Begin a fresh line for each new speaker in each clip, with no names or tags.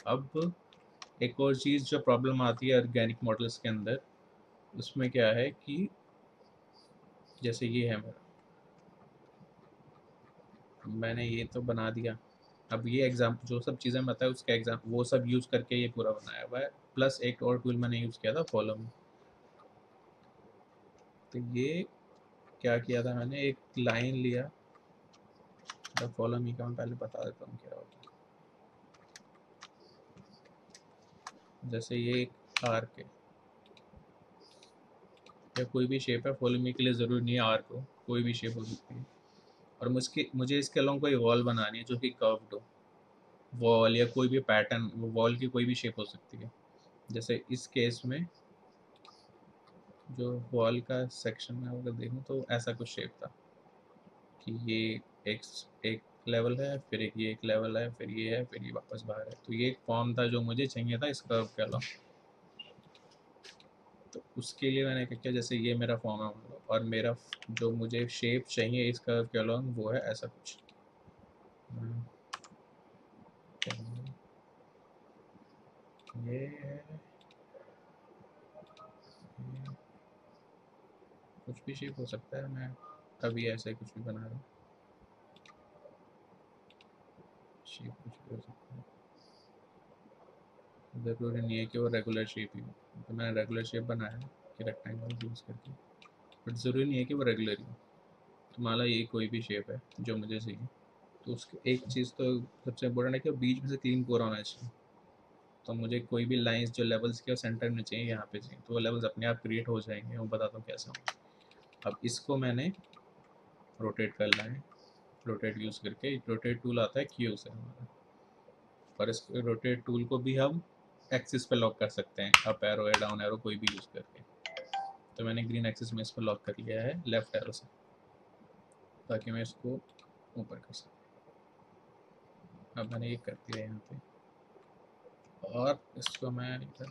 अब एक और चीज़ जो प्रॉब्लम आती है ऑर्गेनिक मॉडल्स के अंदर, उसमें क्या है कि जैसे ये है मेरा, मैंने ये तो बना दिया। अब ये एग्जाम जो सब चीज़ें मैं बताया उसका एग्जाम वो सब यूज़ करके ये पूरा बनाया हुआ है, प्लस एक और टूल मैंने यूज़ किया था फॉलो मी। तो ये क्या किया था मैंने, एक लाइन लिया, फॉलो मी का मैं पहले बता देता हूँ क्या होता है। जैसे ये एक आर्क है या कोई भी शेप है, फॉलो मी के लिए ज़रूरी नहीं है आर्क हो, कोई भी शेप हो सकती है। और मुझे इसके अलावा कोई वॉल बनानी है जो कि कर्व्ड हो, वॉल या कोई भी पैटर्न, वॉल की कोई भी शेप हो सकती है। जैसे इस केस में जो वॉल का सेक्शन में अगर देखूँ तो ऐसा कुछ शेप था कि ये एक एक लेवल है, फिर ये एक लेवल है, फिर ये है, फिर ये वापस बाहर है। तो ये एक फॉर्म था जो मुझे चाहिए था इस कर्व के अलावा। तो उसके लिए मैंने क्या किया, जैसे ये मेरा फॉर्म है मान लो, और मेरा जो मुझे शेप चाहिए इस कर्व के अलावा वो है ऐसा कुछ। ये है, ये कुछ भी शेप हो सकता है, मैं अभी ऐसे कुछ भी बना रहा हूँ, शेप कुछ भी हो सकता है, ज़रूरी नहीं है कि वो रेगुलर शेप ही हो। तो मैंने रेगुलर शेप बनाया है कि रेक्टेंगल यूज़ करके, बट ज़रूरी नहीं है कि वो रेगुलर ही हो। तो मान लो ये कोई भी शेप है जो मुझे चाहिए, तो उसकी एक चीज़ तो सबसे इम्पोर्टेंट है कि बीच में से क्लीन पूरा होना चाहिए। तो मुझे कोई भी लाइंस जो लेवल्स के सेंटर में चाहिए, यहाँ पे चाहिए, तो वो लेवल्स अपने आप क्रिएट हो जाएंगे। मैं बताता हूँ कैसे होंगे। अब इसको मैंने रोटेट करना है, रोटेट यूज़ करके रोटेट टूल आता है क्यू से हमारा, और इस रोटेट टूल को भी हम एक्सिस पे लॉक कर सकते हैं, अप एरो या डाउन एरो कोई भी यूज़ करके। तो मैंने ग्रीन एक्सिस में इसको लॉक कर लिया है लेफ्ट एरो से, ताकि मैं इसको ऊपर कर सकूँ। अब मैंने ये कर दिया यहाँ पे, और इसको मैं इधर,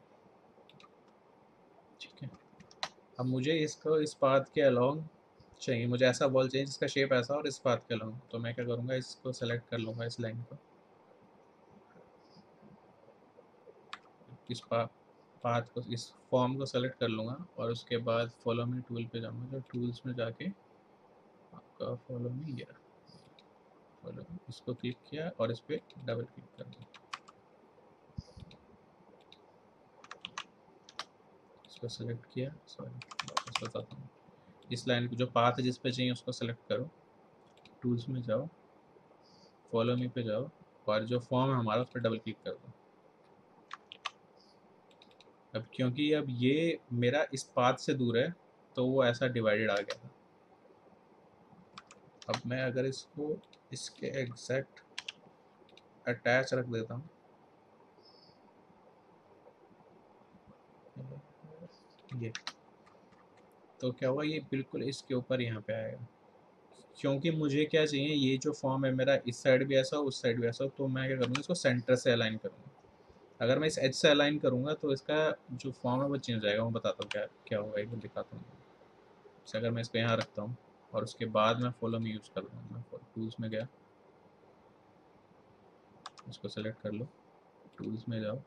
ठीक है। अब मुझे इसको इस पाथ के अलोंग चाहिए, मुझे ऐसा बॉल चाहिए जिसका शेप ऐसा और इस पाथ के अलोंग। तो मैं क्या करूँगा, इसको सेलेक्ट कर लूँगा, इस लाइन को, इस पाथ को, इस फॉर्म को सेलेक्ट कर लूँगा, और उसके बाद फॉलो मी टूल पे जाऊँगा, जो टूल्स में जाके आपका फॉलो मी, ये फॉलो मी, इसको क्लिक किया और इस पर डबल क्लिक कर दिया। इसको सेलेक्ट किया, सॉरी वापस बताता हूँ, इस लाइन को जो पाथ है जिस पे चाहिए उसको सेलेक्ट करो, टूल्स में जाओ, फॉलो मी पे जाओ, और जो फॉर्म है हमारा उस पर डबल क्लिक कर दो। अब क्योंकि अब ये मेरा इस पाथ से दूर है, तो वो ऐसा डिवाइडेड आ गया था। अब मैं अगर इसको इसके एग्जैक्ट अटैच रख देता हूँ, ये, तो क्या हुआ, ये बिल्कुल इसके ऊपर यहाँ पे आएगा। क्योंकि मुझे क्या चाहिए, ये जो फॉर्म है मेरा, इस साइड भी ऐसा हो उस साइड भी ऐसा हो, तो मैं क्या करूँगा, इसको सेंटर से अलाइन करूँगा। अगर मैं इस एज से अलाइन करूँगा तो इसका जो फॉर्म है वो चेंज हो जाएगा। मैं बताता हूँ क्या क्या होगा, एक बार दिखाता हूँ। जैसे अगर मैं इसको यहाँ रखता हूँ और उसके बाद मैं फॉलो मी यूज़ कर दूँगा, मैं टूल्स में गया, इसको सेलेक्ट कर लो, टूल्स में जाओ,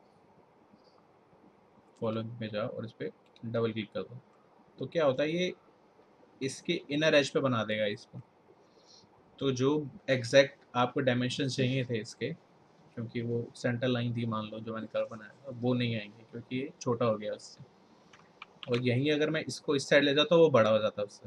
फॉलो में जाओ, और इस पर डबल क्लिक कर दो। तो क्या होता है, ये इसके इनर एज पे बना देगा इसको। तो जो एग्जैक्ट आपको डायमेंशन चाहिए थे इसके, क्योंकि वो सेंटर लाइन थी मान लो जो मैंने कर्व बनाया था, वो नहीं आएंगे क्योंकि ये छोटा हो गया उससे। और यहीं अगर मैं इसको इस साइड ले जाता तो वो बड़ा हो जाता उससे।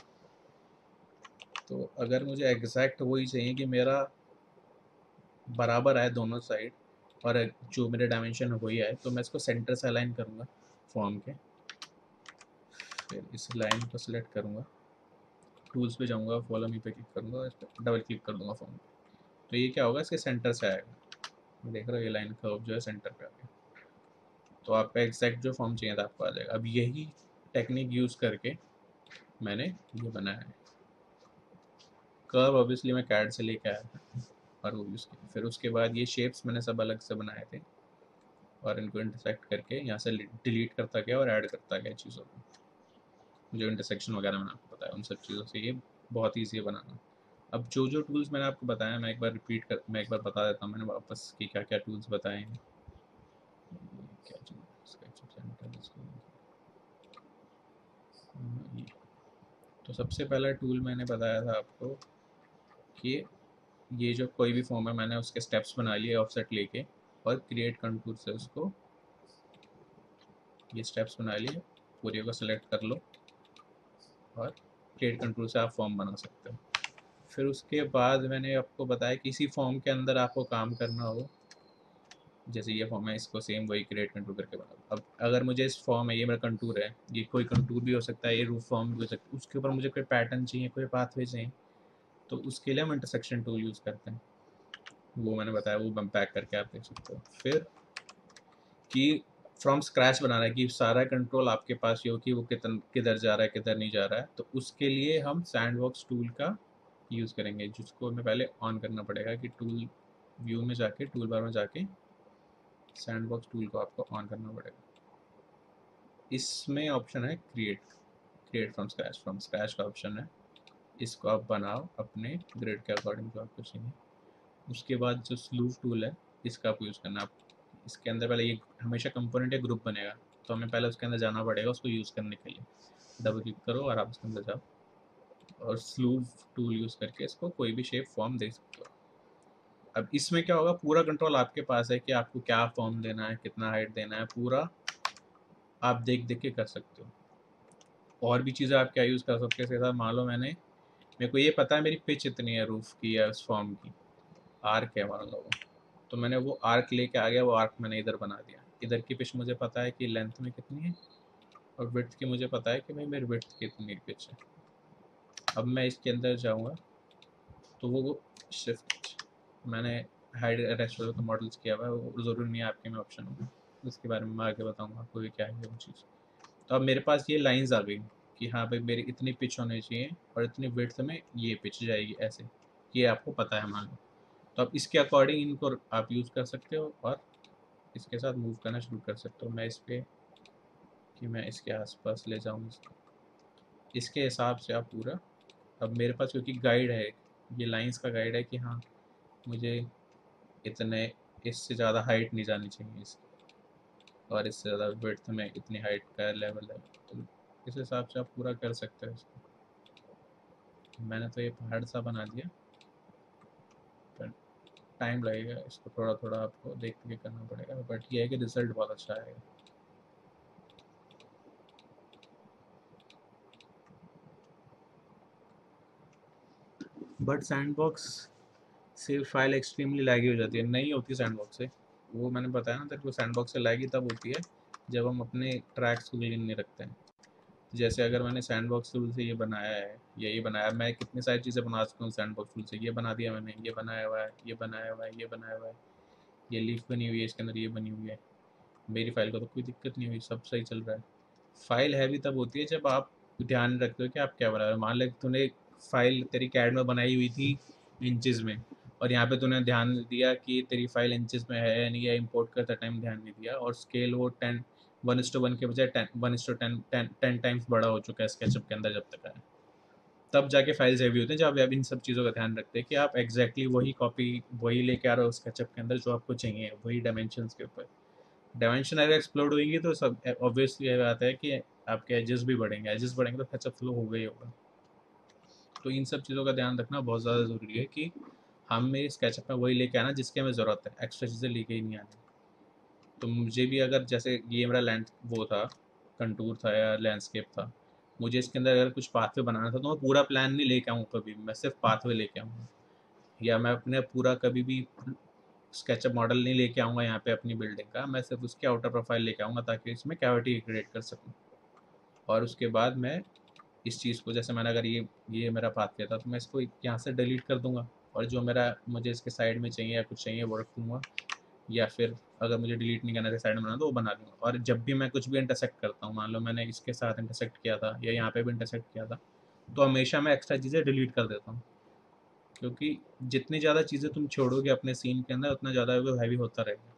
तो अगर मुझे एग्जैक्ट वही चाहिए कि मेरा बराबर आए दोनों साइड, और जो मेरे डायमेंशन है वही आए, तो मैं इसको सेंटर से अलाइन करूँगा फॉर्म के, फिर इस लाइन को सिलेक्ट करूँगा, टूल्स पे जाऊँगा, फॉलो मी पे क्लिक करूँगा, इस पर डबल क्लिक कर दूँगा फॉर्म पे। तो ये क्या होगा, इसके सेंटर से आएगा। देख रहे हो, ये लाइन कर्व जो है सेंटर पे आ गया। तो आपका एग्जैक्ट जो फॉर्म चाहिए था आपको आ जाएगा। अब यही टेक्निक यूज़ करके मैंने ये बनाया है। कर्व ऑब्वियसली मैं कैड से लेके आया था और वो यूज़ किया। फिर उसके बाद ये शेप्स मैंने सब अलग से बनाए थे, और इनको इंटरसेक्ट करके यहाँ से डिलीट करता गया और ऐड करता गया चीज़ों को। जो इंटरसेक्शन वगैरह मैंने आपको बताया, उन सब चीज़ों से ये बहुत ईजी है बनाना। अब जो जो टूल्स मैंने आपको बताया मैं एक बार बता देता हूँ मैंने वापस कि क्या क्या टूल्स बताए हैं। क्या SketchUp सेंटर इसको ये। तो सबसे पहला टूल मैंने बताया था आपको कि ये जो कोई भी फॉर्म है मैंने उसके स्टेप्स बना लिए ऑफसेट लेके, और क्रिएट कंटूर से उसको ये स्टेप्स बना लिए, पूरे को सेलेक्ट कर लो और क्रिएट कंटूर से आप फॉर्म बना सकते हो। फिर उसके बाद मैंने आपको बताया किसी फॉर्म के अंदर आपको काम करना हो, जैसे ये फॉर्म है इसको सेम वही क्रिएट कंटूर करके बना लो। अब अगर मुझे इस फॉर्म है, ये मेरा कंटूर है, ये कोई कंटूर भी हो सकता है, ये रूफ फॉर्म भी हो सकता है, उसके ऊपर मुझे कोई पैटर्न चाहिए, कोई पाथवे चाहिए, तो उसके लिए हम इंटरसेक्शन टूल यूज़ करते हैं। वो मैंने बताया, वो हम पैक करके आप देख सकते हो। फिर कि फ्रॉम स्क्रैच बनाना है कि सारा कंट्रोल आपके पास ये हो कि वो किधर जा रहा है किधर नहीं जा रहा है, तो उसके लिए हम सैंडबॉक्स टूल का यूज़ करेंगे, जिसको हमें पहले ऑन करना पड़ेगा कि टूल व्यू में जाके टूल बार में जाके सैंडबॉक्स टूल को आपको ऑन करना पड़ेगा। इसमें ऑप्शन है क्रिएट क्रिएट फ्रॉम स्क्रैच का ऑप्शन है, इसको आप बनाओ अपने ग्रिड के अकॉर्डिंग जो आपको चाहिए। उसके बाद जो स्लूव टूल है इसका आप यूज़ करना। आप इसके अंदर पहले ये हमेशा कंपोनेंट या ग्रुप बनेगा, तो हमें पहले उसके अंदर जाना पड़ेगा उसको यूज़ करने के लिए। डबल क्लिक करो और आप उसके अंदर जाओ और स्लूव टूल यूज़ करके इसको कोई भी शेप फॉर्म दे सकते हो। अब इसमें क्या होगा, पूरा कंट्रोल आपके पास है कि आपको क्या फॉर्म देना है, कितना हाइट देना है, पूरा आप देख देख के कर सकते हो। और भी चीज़ें आप क्या यूज़ कर सकते हैं, जैसा मान लो मेरे को ये पता है मेरी पिच इतनी है रूफ की या उस फॉर्म की, आर्क है मान लो, तो मैंने वो आर्क लेके आ गया, वो आर्क मैंने इधर बना दिया। इधर की पिच मुझे पता है कि लेंथ में कितनी है, और विड्थ की मुझे पता है कि भाई मेरी विड्थ कितनी पिच है। अब मैं इसके अंदर जाऊँगा तो वो शिफ्ट मैंने हाइड रेस्टोरेंट का मॉडल्स किया हुआ है, वो ज़रूरी नहीं है आपके में ऑप्शन होगा, उसके बारे में मैं आगे बताऊँगा आपको कि क्या है वो चीज़। तो अब मेरे पास ये लाइंस आ गई कि हाँ भाई मेरी इतनी पिच होनी चाहिए और इतनी विड्थ में ये पिच जाएगी ऐसे, ये आपको पता है मान लो। तो अब इसके अकॉर्डिंग इनको आप यूज़ कर सकते हो और इसके साथ मूव करना शुरू कर सकते हो। मैं इस पर कि मैं इसके आसपास ले जाऊँ इसको, इसके हिसाब से आप पूरा। अब मेरे पास क्योंकि गाइड है, ये लाइंस का गाइड है कि हाँ मुझे इतने इससे ज़्यादा हाइट नहीं जानी चाहिए इसकी, और इससे ज़्यादा विड्थ में इतनी हाइट का लेवल है, तो इस हिसाब से आप पूरा कर सकते हो इसको। मैंने तो ये पहाड़ सा बना दिया, पर टाइम लगेगा, इसको थोड़ा थोड़ा आपको देख के करना पड़ेगा, बट ये है कि रिजल्ट बहुत अच्छा आएगा। बट सैंडबॉक्स से फाइल एक्सट्रीमली लैगी हो जाती है, नहीं होती सैंडबॉक्स से। वो मैंने बताया ना तेरे को, सैंडबॉक्स से लैगी तब होती है जब हम अपने ट्रैक्स को क्लीन नहीं रखते हैं। जैसे अगर मैंने सैंडबॉक्स टूल से ये बनाया है, ये बनाया, मैं कितनी सारी चीज़ें बना सकता हूँ सैंडबॉक्स टूल से। ये बना दिया मैंने, ये बनाया हुआ है, ये बनाया हुआ है, ये बनाया हुआ है, ये लीफ बनी हुई है, इसके अंदर ये बनी हुई है। मेरी फ़ाइल को तो कोई दिक्कत नहीं हुई, सब सही चल रहा है। फ़ाइल हैवी तब होती है जब आप ध्यान रखते हो कि आप क्या बना रहे हो। मान ले तूने फ़ाइल तेरी कैड में बनाई हुई थी इंचज़ में, और यहाँ पे तूने ध्यान दिया कि तेरी फ़ाइल इंचज़ में है या नहीं है, इंपोर्ट करते टाइम ध्यान नहीं दिया, और स्केल वो 1:1 के बजाय 10 टाइम्स बड़ा हो चुका है स्केचअप के अंदर जब तक है, तब जाके फाइल्स हैवी होते हैं। जब आप इन सब चीज़ों का ध्यान रखते हैं कि आप एग्जैक्टली वही कॉपी वही लेके आ रहे हो स्केचअप के अंदर जो आपको चाहिए, वही डायमेंशंस के ऊपर। डायमेंशन अगर एक्सप्लोड होगी तो सब ऑब्वियसली ये बात है कि आपके एजेस भी बढ़ेंगे, एजेस बढ़ेंगे तो स्केचअप फ्लो होगा ही होगा। तो इन सब चीज़ों का ध्यान रखना बहुत ज़्यादा ज़रूरी है कि हमें स्केचअप में वही लेके आना जिसकी हमें ज़रूरत है, एक्स्ट्रा चीज़ें लेके ही नहीं आनी। तो मुझे भी अगर जैसे ये मेरा लैंड वो था, कंटूर था या लैंडस्केप था, मुझे इसके अंदर अगर कुछ पाथवे बनाना था तो मैं पूरा प्लान नहीं लेके आऊँ कभी भी, मैं सिर्फ पाथवे लेके आऊँगा। या मैं अपने पूरा कभी भी स्केचअप मॉडल नहीं लेके आऊँगा यहाँ पे अपनी बिल्डिंग का, मैं सिर्फ उसके आउटर प्रोफाइल लेके आऊँगा ताकि इसमें कैविटी क्रिएट कर सकूँ। और उसके बाद मैं इस चीज़ को, जैसे मैंने अगर ये मेरा पाथ किया था तो मैं इसको यहाँ से डिलीट कर दूँगा, और जो मेरा मुझे इसके साइड में चाहिए या कुछ चाहिए वो रख दूँगा, या फिर अगर मुझे डिलीट नहीं करना है साइड में बनाना तो वो बना दूँगा। और जब भी मैं कुछ भी इंटरसेक्ट करता हूँ, मान लो मैंने इसके साथ इंटरसेक्ट किया था या यहाँ पे भी इंटरसेक्ट किया था, तो हमेशा मैं एक्स्ट्रा चीज़ें डिलीट कर देता हूँ, क्योंकि जितनी ज़्यादा चीज़ें तुम छोड़ोगे अपने सीन के अंदर उतना ज़्यादा वो हैवी होता रहेगा।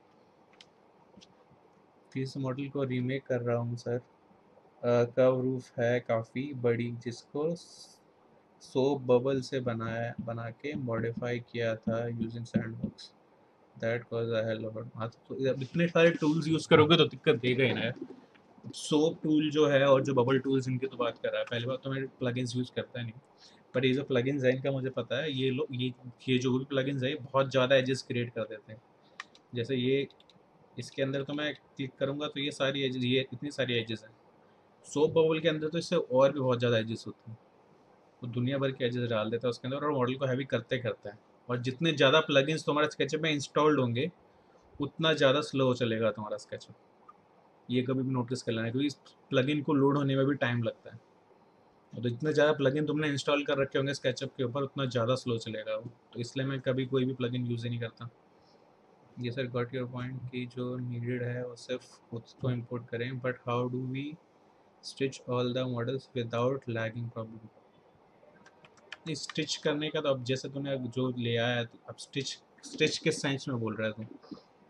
फिर इस मॉडल को रीमेक कर रहा हूँ सर। कर्व रूफ है काफ़ी बड़ी, जिसको सोप बबल से बना के मॉडिफाई किया था using sandbox that cause I hell lot. हाँ तो अब इतने सारे टूल्स यूज़ करोगे तो दिक्कत देगा ही ना यार। सोप टूल जो है और जो बबल टूल्स इनकी तो बात कर रहा है, पहली बात तो मैं प्लगइन्स यूज़ करता नहीं, पर ये जो प्लगइन्स है इनका मुझे पता है, ये लोग ये जो भी प्लगइन्स है ये बहुत ज़्यादा एजेस क्रिएट कर देते हैं। जैसे ये इसके अंदर तो मैं क्लिक करूँगा तो ये सारी एजेस, ये इतनी सारी एजेस हैं। सोप बबल के अंदर तो इससे और भी बहुत ज़्यादा एजेस होती हैं, वो दुनिया भर के एजेस डाल देता है उसके अंदर और मॉडल को हैवी करते करता है। और जितने ज़्यादा प्लगइन्स तुम्हारे स्केचअप में इंस्टॉल्ड होंगे उतना ज़्यादा स्लो चलेगा तुम्हारा स्केचअप। ये कभी भी नोटिस कर लेना, क्योंकि प्लगइन को लोड होने में भी टाइम लगता है। तो जितने ज़्यादा प्लगइन तुमने इंस्टॉल कर रखे होंगे स्केचअप के ऊपर उतना ज़्यादा स्लो चलेगा वो, तो इसलिए मैं कभी कोई भी प्लगइन यूज़ ही नहीं करता। ये सर गॉट योर पॉइंट कि जो नीडेड है वो सिर्फ उसको इंपोर्ट करें, but how do we stitch all the models without lagging problem. Stitch करने का तो अब जैसे तूने जो ले आया है, अब स्टिच स्टिच किस सेंस में बोल रहा है तू?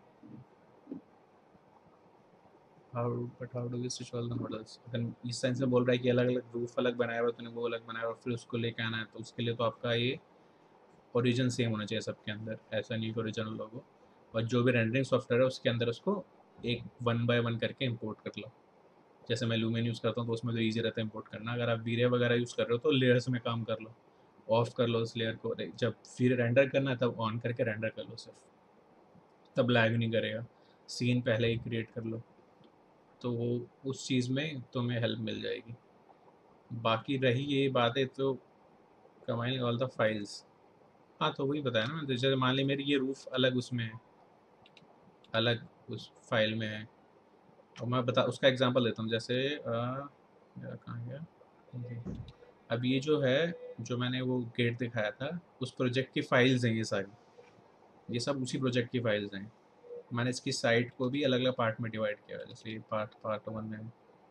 How do we stitch all the models, अगर इस सेंस में बोल रहा है कि अलग अलग रूफ अलग बनाया हुआ तूने, वो अलग बनाया और फिर उसको लेके आना है, तो उसके लिए तो आपका ये ओरिजिन सेम होना चाहिए सबके अंदर, ऐसा नहीं कि ओरिजिनल लोगो। और जो भी रेंडरिंग सॉफ्टवेयर है उसके अंदर उसको एक वन बाय वन करके इंपोर्ट कर लो। जैसे मैं लूमेन यूज़ करता हूँ तो उसमें तो ईजी रहता है इंपोर्ट करना। अगर आप वीरे वगैरह यूज़ कर रहे हो तो लेयर्स में काम कर लो, ऑफ कर लो उस लेयर को, जब फिर रेंडर करना है तब ऑन करके रेंडर कर लो सिर्फ, तब लैग नहीं करेगा। सीन पहले ही क्रिएट कर लो, तो वो उस चीज़ में तुम्हें हेल्प मिल जाएगी। बाकी रही ये बातें तो कंबाइनिंग ऑल द फाइल्स, हाँ तो वही बताया ना, जैसे मान ली मेरी ये रूफ अलग उसमें है, अलग उस फाइल में है, और मैं बता उसका एग्जांपल देता हूँ। जैसे मेरा कहाँ गया, अब ये जो है, जो मैंने वो गेट दिखाया था उस प्रोजेक्ट की फाइल्स हैं ये सारी, ये सब उसी प्रोजेक्ट की फाइल्स हैं। मैंने इसकी साइट को भी अलग अलग पार्ट में डिवाइड किया है, जैसे ये पार्ट वन है,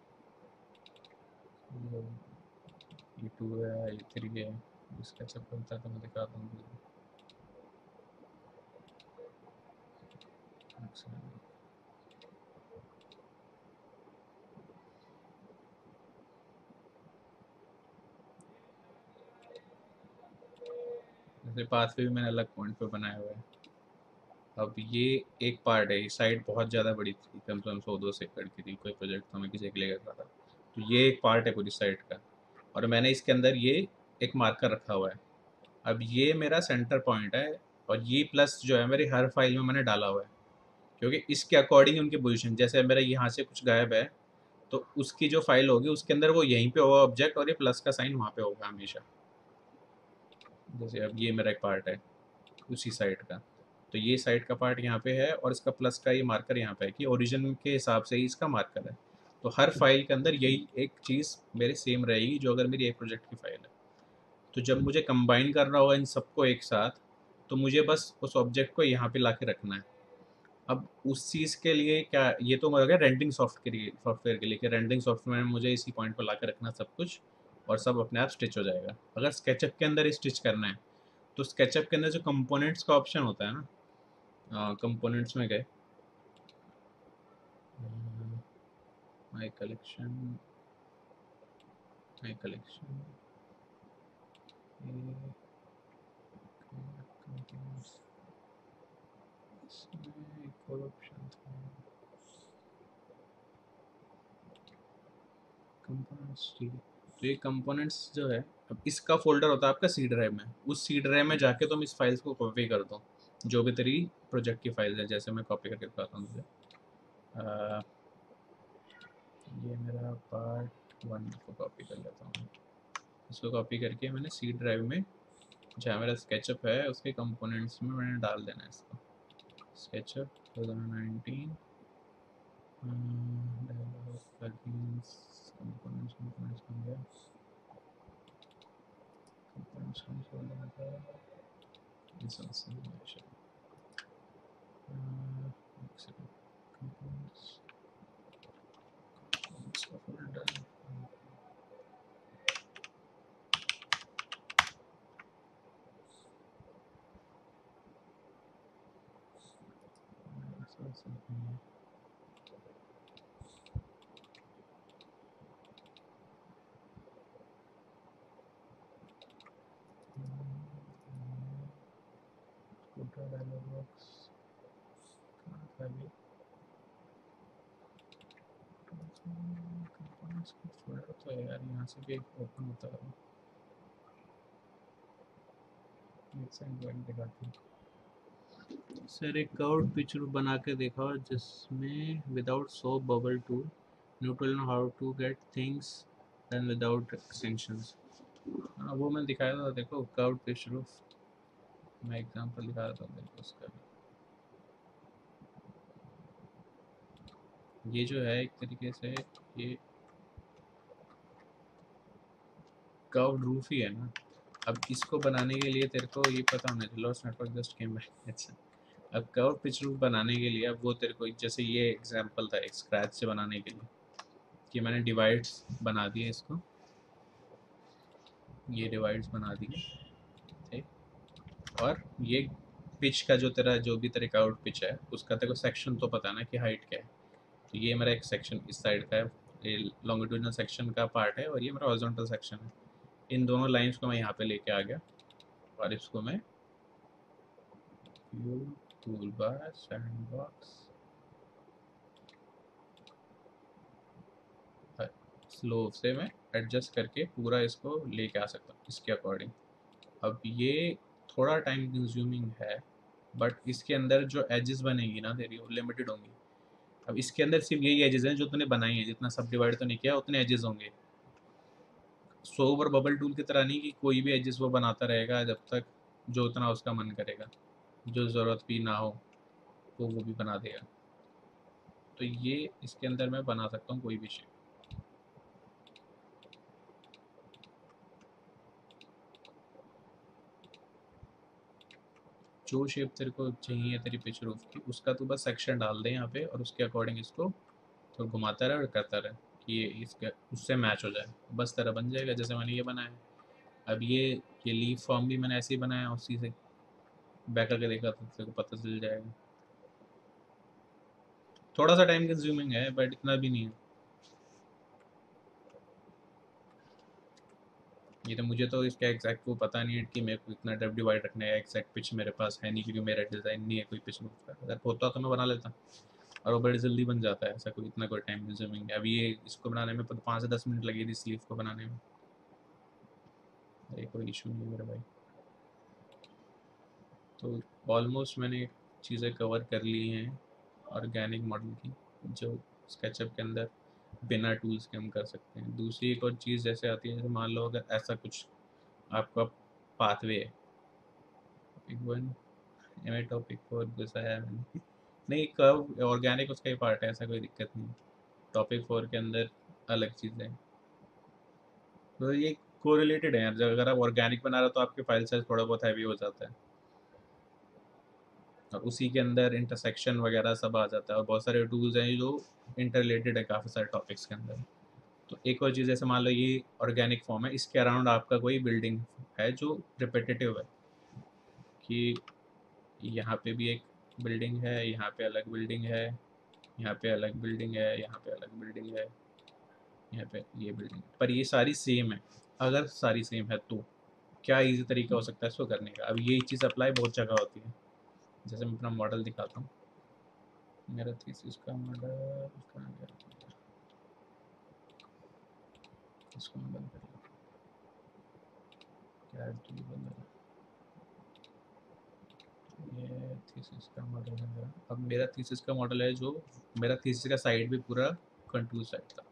ये टू है, ये थ्री है। इसका सब बनता है तो मैं दिखाता हूँ। जैसे पाथ भी मैंने अलग पॉइंट पे बनाया हुआ है। अब ये एक पार्ट है, ये साइट बहुत ज़्यादा बड़ी थी, कम से कम 100-200 एकड़ की थी, कोई प्रोजेक्ट था मैं किसी के लिए कर रहा था, तो ये एक पार्ट है पूरी साइट का, और मैंने इसके अंदर ये एक मार्कर रखा हुआ है। अब ये मेरा सेंटर पॉइंट है, और ये प्लस जो है मेरी हर फाइल में मैंने डाला हुआ है, क्योंकि इसके अकॉर्डिंग उनकी पोजीशन, जैसे मेरा यहाँ से कुछ गायब है तो उसकी जो फाइल होगी उसके अंदर वो यहीं पे होगा ऑब्जेक्ट, और ये प्लस का साइन वहाँ पे होगा हमेशा। जैसे अब ये मेरा एक पार्ट है उसी साइड का, तो ये साइड का पार्ट यहाँ पे है और इसका प्लस का ये मार्कर यहाँ पे है कि ओरिजिन के हिसाब से ही इसका मार्कर है। तो हर फाइल के अंदर यही एक चीज़ मेरे सेम रहेगी, जो अगर मेरी एक प्रोजेक्ट की फाइल है, तो जब मुझे कंबाइन करना होगा इन सबको एक साथ, तो मुझे बस उस ऑब्जेक्ट को यहाँ पे ला के रखना है। अब उस चीज़ के लिए क्या, ये तो हो गया रेंडरिंग सॉफ्टवेयर के लिए कि रेंडरिंग सॉफ्टवेयर में मुझे इसी पॉइंट पर ला के रखना सब कुछ, और सब अपने आप स्टिच हो जाएगा। अगर स्केचअप के अंदर ही स्टिच करना है तो स्केचअप के अंदर जो कंपोनेंट्स का ऑप्शन होता है ना, कंपोनेंट्स में गए, माय कलेक्शन, माय कलेक्शन, एक और ऑप्शन था कंपोनेंट्स, ठीक है। तो ये कंपोनेंट्स जो है, अब इसका फोल्डर होता है आपका सी ड्राइव में, उस सी ड्राइव में जाके तुम इस फाइल्स को कॉपी कर दो, जो भी तेरी प्रोजेक्ट की फाइल है। जैसे मैं कॉपी करके दिखाता हूँ तुझे, ये मेरा पार्ट वन को कॉपी कर लेता हूँ। इसको कॉपी करके मैंने सी ड्राइव में, जहाँ मेरा स्केचअप है उसके कंपोनेंट्स में मैंने डाल देना है इसको। स्केचअप 2019 प्लगइन्स कंपोनेंट्स, कंपोनेंट्स बन गया, कंपोनेंट्स कंसोल बन गया, इंस्टॉलेशन, एक सेकंड, कंपोनेंट्स इसका फोल्डर, बॉक्स कहाँ था ये? कंपोनेंट्स का फोल्डर तो है यार, यहाँ से भी ओपन होता है। एक सेकंड दिखाती हूँ सर। एक कर्व्ड पिच रूफ बना के देखा जिसमें without soap bubble tool neutral no how to get things done without extensions. हाँ वो मैं दिखाया था, देखो कर्व्ड पिच रूफ, मैं एग्जांपल दिखा रहा था देखो उसका। ये जो है एक तरीके से ये कर्व्ड रूफ ही है ना। अब इसको बनाने के लिए तेरे को ये पता होना चाहिए, lost network just came back. अच्छा, अब कर्व पिच रूफ बनाने के लिए अब वो तेरे को जैसे ये एग्जांपल था एक स्क्रैच से बनाने के लिए कि मैंने डिवाइड्स बना दिए इसको, ये डिवाइड्स बना दिए ठीक, और ये पिच का जो तेरा जो भी तेरे कर्व्ड पिच है उसका तेरे को सेक्शन तो पता है ना कि हाइट क्या है। तो ये मेरा एक सेक्शन इस साइड का है, ये लॉन्गिट्यूडनल सेक्शन का पार्ट है और ये मेरा हॉरिजॉन्टल सेक्शन है। इन दोनों लाइंस को मैं यहाँ पे लेके आ गया और इसको मैं view tool bar sandbox slow से मैं एडजस्ट करके पूरा इसको लेके आ सकता हूँ इसके अकॉर्डिंग। अब ये थोड़ा टाइम कंज्यूमिंग है बट इसके अंदर जो एजेस बनेगी ना तेरी वो लिमिटेड होंगी। अब इसके अंदर सिर्फ यही एजेस हैं जो तूने बनाई है, जितना सब डिवाइड तो नहीं किया उतने एजेस होंगे। सोव और बबल टूल की तरह नहीं कि कोई भी एजेस वो बनाता रहेगा जब तक जो उतना उसका मन करेगा, जो ज़रूरत भी ना हो तो वो भी बना देगा। तो ये इसके अंदर मैं बना सकता हूँ कोई भी शेप। जो शेप तेरे को चाहिए तेरी पिच रूफ की उसका तू बस सेक्शन डाल दे यहाँ पे और उसके अकॉर्डिंग इसको तो घुमाता रहे और करता रहे कि ये इसके उससे मैच हो जाए, बस तेरा बन जाएगा जैसे मैंने ये बनाया। अब ये लीफ फॉर्म भी मैंने ऐसे ही बनाया, उसी से बैक करके देखा तो तेरे को पता चल जाएगा। थोड़ा सा टाइम कंज्यूमिंग है बट इतना भी नहीं है। ये तो मुझे तो इसका एग्जैक्ट वो पता नहीं है कि मेरे को इतना डेप्थ डिवाइड रखना है, एग्जैक्ट पिच मेरे पास है नहीं क्योंकि मेरा डिज़ाइन नहीं है कोई पिच रूफ का। अगर होता तो मैं बना लेता और वो बड़ी जल्दी बन जाता है, ऐसा कोई इतना कोई टाइम कंज्यूमिंग है। अभी ये इसको बनाने में 5 से 10 मिनट लगी थी स्लीव को बनाने में। अरे कोई इशू नहीं है मेरे भाई। तो ऑलमोस्ट मैंने चीज़ें कवर कर ली हैं ऑर्गेनिक मॉडल की, जो स्केचअप के अंदर बिना टूल्स के हम कर सकते हैं। दूसरी एक और चीज़ जैसे आती है, जैसे मान लो अगर ऐसा कुछ आपका पाथवे है, एक वन एम टॉपिक फॉर घुसाया मैंने नहीं कर्व ऑर्गेनिक उसका ही पार्ट है, ऐसा कोई दिक्कत नहीं। टॉपिक 4 के अंदर अलग चीज़ें हैं। तो ये कोरिलेटेड है यार, अगर आप ऑर्गेनिक बना रहे हो तो आपके फाइल साइज थोड़ा बहुत हैवी हो जाता है और उसी के अंदर इंटरसेक्शन वगैरह सब आ जाता है और बहुत सारे टूल्स हैं जो इंटरलेटेड है काफ़ी सारे टॉपिक्स के अंदर। तो एक और चीज़ जैसे मान लो ये ऑर्गेनिक फॉर्म है, इसके अराउंड आपका कोई बिल्डिंग है जो रिपीटेटिव है कि यहाँ पे भी एक बिल्डिंग है, यहाँ पे अलग बिल्डिंग है, यहाँ पे अलग बिल्डिंग है, यहाँ पे अलग बिल्डिंग है, यहाँ पे ये बिल्डिंग, पर ये सारी सेम है। अगर सारी सेम है तो क्या इजी तरीका हो सकता है इसको करने का। अब ये चीज़ अप्लाई बहुत जगह होती है। जैसे मैं अपना मॉडल दिखाता हूँ, मेरा थीसिस का मॉडल कहाँ गया, इसको मैं बंद कर लेता हूँ, क्या बंद है। ये थीसिस का मॉडल है मेरा। अब मेरा थीसिस का मॉडल है जो मेरा थीसिस का साइड भी पूरा कंटूर साइड था।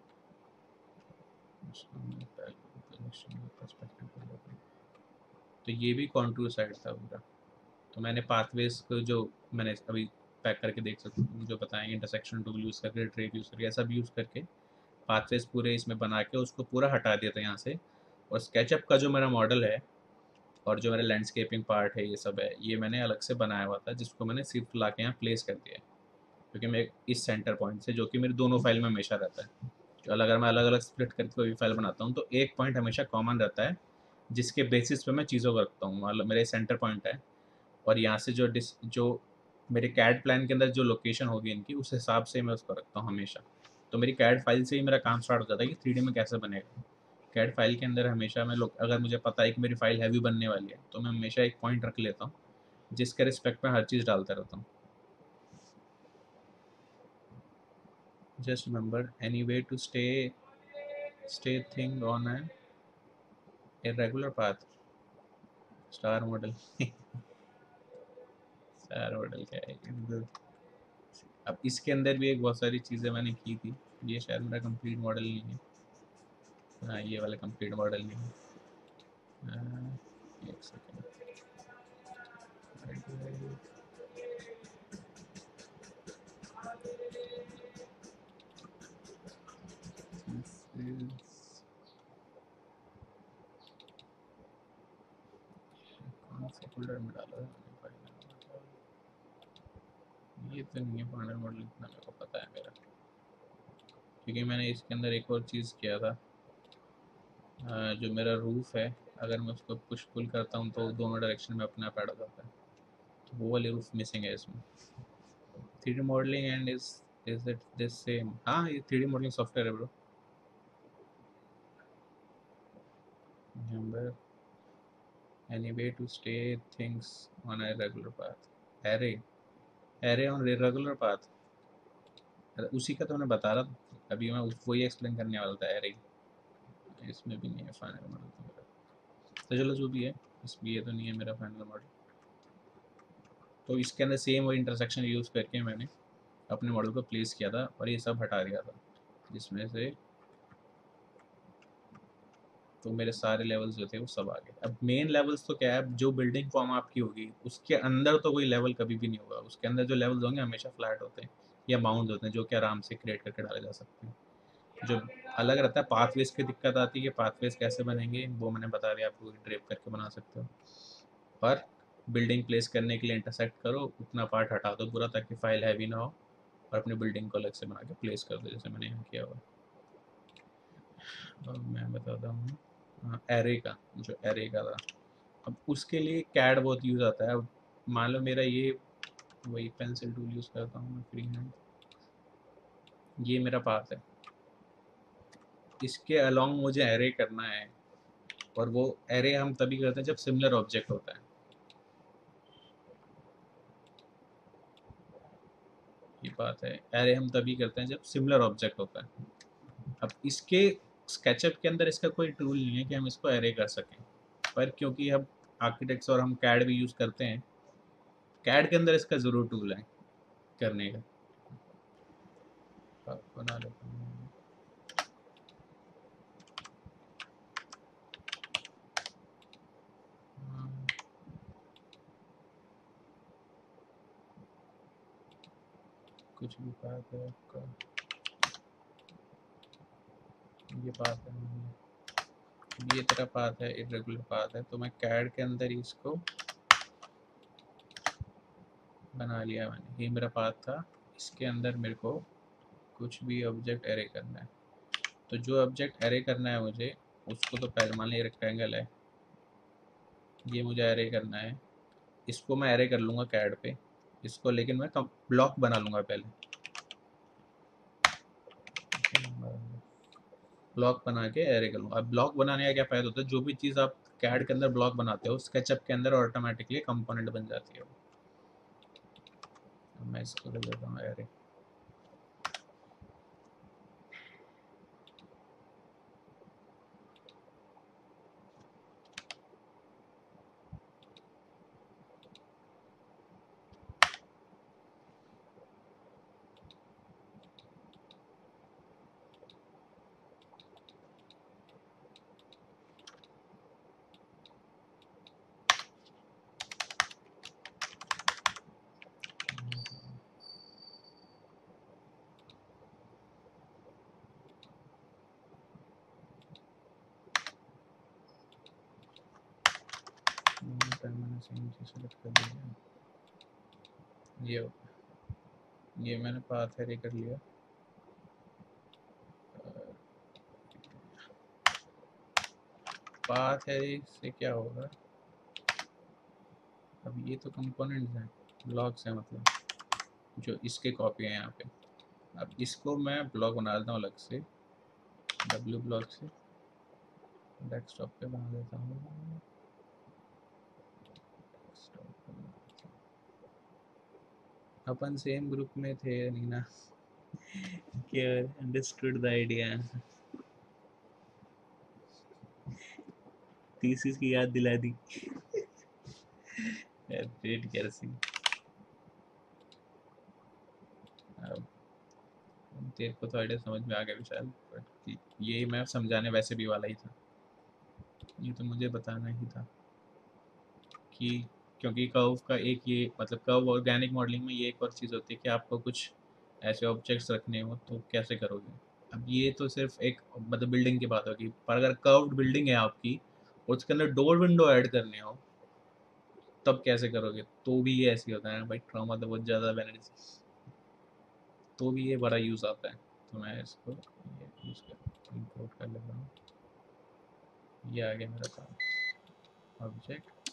इसको मैं पर्सपेक्टिव कर लेता हूँ। तो ये भी कॉन्टूर साइड था पूरा। तो मैंने पाथवेज को जो मैंने अभी पैक करके देख सकते हूँ जो बताएंगे, इंटरसेक्शन टूल यूज़ करके, ट्रेक यूज़ करके, सब यूज़ करके पाथवेज पूरे इसमें बना के उसको पूरा हटा दिया था यहाँ से। और स्केचअप का जो मेरा मॉडल है और जो मेरा लैंडस्केपिंग पार्ट है ये सब है, ये मैंने अलग से बनाया हुआ था जिसको मैंने सिर्फ ला के यहाँ प्लेस कर दिया है क्योंकि मैं इस सेंटर पॉइंट से जो कि मेरी दोनों फाइल में हमेशा रहता है। तो अगर मैं अलग अलग स्प्लिट करके कोई भी फाइल बनाता हूँ तो एक पॉइंट हमेशा कॉमन रहता है जिसके बेसिस पे मैं चीज़ों को रखता हूँ। मतलब मेरे सेंटर पॉइंट है और यहाँ से जो मेरे कैड प्लान के अंदर जो लोकेशन होगी इनकी उस हिसाब से मैं उसको रखता हूँ हमेशा। तो मेरी कैड फाइल से ही मेरा काम स्टार्ट हो जाता है कि 3D में कैसे बनेगा। कैड फाइल के अंदर हमेशा मैं लोग अगर मुझे पता है कि मेरी फाइल हैवी बनने वाली है तो मैं हमेशा एक पॉइंट रख लेता हूँ जिसके रिस्पेक्ट में हर चीज़ डालता रहता हूँ। Just remember any way to stay thing on an irregular path. Star model star model क्या है? अब इसके अंदर भी एक बहुत सारी चीज़ें मैंने की थी। ये शायद मेरा कंप्लीट मॉडल नहीं है। हाँ, ये वाला कंप्लीट मॉडल नहीं है। एक सेकेंड। कौन से फोल्डर में डाला है? ये तो नहीं है फाइनल मॉडल, इतना मेरे को पता है मेरा, क्योंकि मैंने इसके अंदर एक और चीज़ किया था। जो मेरा रूफ है, अगर मैं उसको पुश पुल करता हूँ तो दोनों डायरेक्शन में अपने आप ऐड हो जाता है, तो वो वाली रूफ मिसिंग है इसमें। 3D modelling and is it this same? हाँ, ये 3D मॉडलिंग सॉफ्टवेयर है bro. Number any way to stay things on a regular path। Array array on regular path, उसी का तो मैं बता रहा था अभी। मैं वही एक्सप्लेन करने वाला था एरे। इसमें भी नहीं है फाइनल मॉडल तो मेरा। तो चलो जो भी है, इसमें ये तो नहीं है मेरा फाइनल मॉडल। तो इसके अंदर सेम वही इंटरसेक्शन यूज़ करके मैंने अपने मॉडल को प्लेस किया था और ये सब हटा दिया था, जिसमें से तो मेरे सारे लेवल्स जो थे वो सब आ गए। अब मेन लेवल्स तो क्या है, जो बिल्डिंग फॉर्म आपकी होगी उसके अंदर तो कोई लेवल कभी भी नहीं होगा। उसके अंदर जो लेवल्स होंगे हमेशा फ्लैट होते हैं या बाउंड होते हैं, जो कि आराम से क्रिएट करके डाले जा सकते हैं। जो अलग रहता है पाथवेज की दिक्कत आती है कि पाथवेज कैसे बनेंगे, वो मैंने बता दिया आपको, ड्रेप करके बना सकते हो। पर बिल्डिंग प्लेस करने के लिए इंटरसेक्ट करो, उतना पार्ट हटा दो पूरा, ताकि फाइल हैवी ना हो, और अपनी बिल्डिंग को अलग से बना के प्लेस कर दो, जैसे मैंने यहाँ किया हुआ। अब मैं बताता हूँ एरे का, जो एरे का था। अब उसके लिए कैड बहुत यूज़ आता है। अब मान लो मेरा ये, वही पेंसिल टूल यूज़ करता हूँ मैं फ्री हैंड, ये मेरा पाथ है, इसके अलोंग मुझे एरे करना है। और वो एरे हम तभी करते हैं जब सिमिलर ऑब्जेक्ट होता है। ये बात है, एरे हम तभी करते हैं जब सिमिलर ऑब्जेक्ट होता है। अब इसके स्केचअप के अंदर इसका कोई टूल नहीं है कि हम इसको एरे कर सकें, पर क्योंकि हम आर्किटेक्ट्स और हम कैड भी यूज़ करते हैं, कैड के अंदर इसका ज़रूर टूल है करने का। बना लेता हूँ। कुछ भी बात है आपका, ये बात है, ये तेरा पाथ है, इरेगुलर पाथ है, तो मैं कैड के अंदर ही इसको बना लिया मैंने। ये मेरा पाथ था, इसके अंदर मेरे को कुछ भी ऑब्जेक्ट एरे करना है। तो जो ऑब्जेक्ट एरे करना है मुझे, उसको तो पहले मान लीजिए रेक्टेंगल है, ये मुझे एरे करना है। इसको मैं एरे कर लूँगा कैड पे, इसको लेकिन मैं ब्लॉक बना लूँगा पहले। ब्लॉक बना के एरे कर लूँगा। अब ब्लॉक बनाने का क्या फ़ायदा होता है, जो भी चीज़ आप कैड के अंदर ब्लॉक बनाते हो स्केचअप के अंदर ऑटोमेटिकली कंपोनेंट बन जाती है। मैं इसको कर देता हूँ एरे। मैंने सेम चीज़ सेलेक्ट कर लिया, ये मैंने पाथ एरे कर लिया। पाथ एरे से क्या होगा, अब ये तो कंपोनेंट्स हैं, ब्लॉक्स हैं, मतलब जो इसके कॉपी हैं यहाँ पे। अब इसको मैं ब्लॉक बना देता हूँ अलग से, डब्ल्यू ब्लॉक से डेस्कटॉप पे बना देता हूँ। अपन सेम ग्रुप में थे नीना, क्या अंडरस्टूड द आइडिया। थीसिस की याद दिला दी। ग्रेट कैरसिंग। अब तेरे को तो आइडिया समझ में आ गया विशाल, बट ये मैं समझाने वैसे भी वाला ही था, ये तो मुझे बताना ही था कि क्योंकि कर्व का एक ये मतलब कर्व ऑर्गेनिक मॉडलिंग में ये एक और चीज़ होती है कि आपको कुछ ऐसे ऑब्जेक्ट्स रखने हो तो कैसे करोगे। अब ये तो सिर्फ एक मतलब बिल्डिंग की बात होगी, पर अगर कर्व्ड बिल्डिंग है आपकी और उसके अंदर डोर विंडो ऐड करने हो तब कैसे करोगे, तो भी ये ऐसे ही होता है भाई, ट्रॉमा तो बहुत ज़्यादा बेनिफिट, तो भी ये बड़ा यूज़ आता है। तो मैं इसको ये यूज़ कर इंपोर्ट कर लेता हूँ, ये आ गया मेरे पास ऑब्जेक्ट।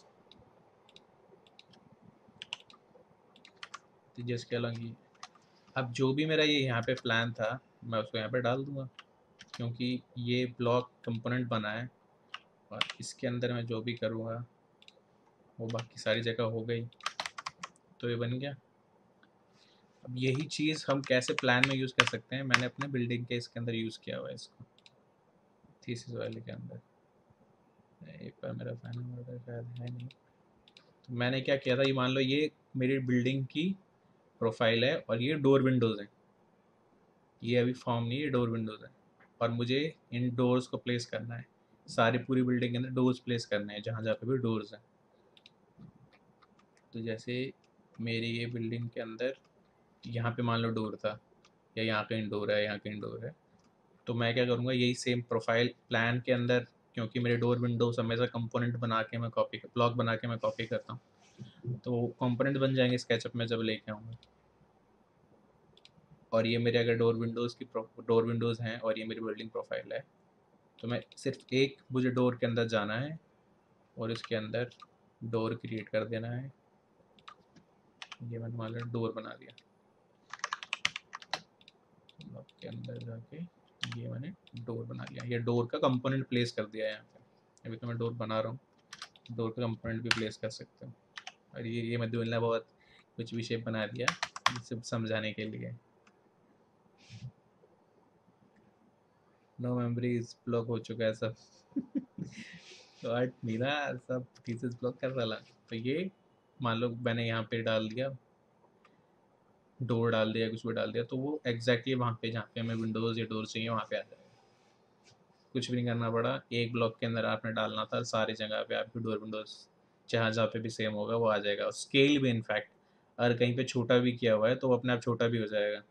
तो जिसके अलग अब जो भी मेरा ये यहाँ पे प्लान था मैं उसको यहाँ पे डाल दूँगा, क्योंकि ये ब्लॉक कंपोनेंट बना है और इसके अंदर मैं जो भी करूँगा वो बाकी सारी जगह हो गई, तो ये बन गया। अब यही चीज़ हम कैसे प्लान में यूज़ कर सकते हैं, मैंने अपने बिल्डिंग के इसके अंदर यूज़ किया हुआ है इसको, थीसिस वाले के अंदर। एक बार मेरा फाइनल ऑर्डर शायद है नहीं, तो मैंने क्या किया था, ये मान लो ये मेरी बिल्डिंग की प्रोफाइल है और ये डोर विंडोज़ हैं, ये अभी फॉर्म नहीं है, ये डोर विंडोज़ है और मुझे इन डोर्स को प्लेस करना है, सारी पूरी बिल्डिंग के अंदर डोर्स प्लेस करने हैं जहाँ जहाँ पे भी डोर्स हैं। तो जैसे मेरी ये बिल्डिंग के अंदर यहाँ पे मान लो डोर था, या यहाँ पे इंडोर है, यहाँ पे इंडोर है, तो मैं क्या करूँगा यही सेम प्रोफाइल प्लान के अंदर, क्योंकि मेरे डोर विंडोज हमेशा कंपोनेंट बना के मैं कॉपी ब्लॉक बना के मैं कॉपी करता हूँ, तो कंपोनेंट बन जाएंगे स्केचअप में जब लेके आऊँगा। और ये मेरे अगर डोर विंडोज़ हैं और ये मेरी बिल्डिंग प्रोफाइल है, तो मैं सिर्फ एक मुझे डोर के अंदर जाना है और इसके अंदर डोर क्रिएट कर देना है। ये मैंने मान लो डोर बना दिया, ब्लॉक के अंदर जाके ये मैंने डोर बना लिया, ये डोर का कंपोनेंट प्लेस कर दिया है यहाँ पे। अभी तो मैं डोर बना रहा हूँ, डोर का कंपोनेंट भी प्लेस कर सकते हो। और ये मैं दुनिया बहुत कुछ भी शेप बना दिया सिर्फ समझाने के लिए। नो मेमोरीज ब्लॉक हो चुका है सब। तो हट नहीं ना, सब थीसिस ब्लॉक कर डाला। तो ये मान लो मैंने यहाँ पे डाल दिया, डोर डाल दिया, कुछ भी डाल दिया, तो वो एग्जैक्टली वहाँ पे जहाँ पे हमें विंडोज़ या डोर चाहिए वहाँ पे आ जाएगा। कुछ भी नहीं करना पड़ा, एक ब्लॉक के अंदर आपने डालना था, सारी जगह पे आपकी डोर विंडोज़ जहाँ जहाँ पे भी सेम होगा वो आ जाएगा। और स्केल भी इनफैक्ट अगर कहीं पे छोटा भी किया हुआ है तो वो अपने आप छोटा भी हो जाएगा।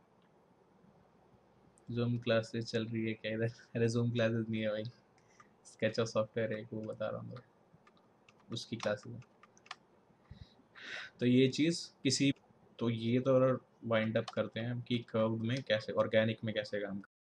जूम क्लासेस चल रही है क्या इधर? अरे जूम क्लासेस नहीं है भाई, स्केचअप सॉफ्टवेयर है, वो बता रहा हूँ उसकी क्लासेस है। तो ये चीज़ किसी, तो ये तो वाइंड अप करते हैं कि कर्व में कैसे ऑर्गेनिक में कैसे काम